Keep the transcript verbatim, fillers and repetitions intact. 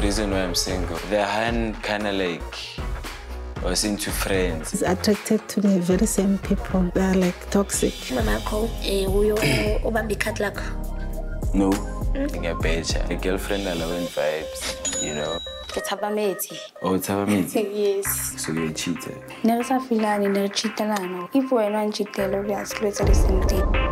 reason why I'm single. The hand kind of like was into friends. He's attracted to the very same people. They're like toxic. No. Mm. A better. A girlfriend allowing vibes, you know. It's Habameti. Oh, it's Habameti? Yes. So you're a cheater? Never saw Filani, never cheated. If we're not cheating, we are split at the same time.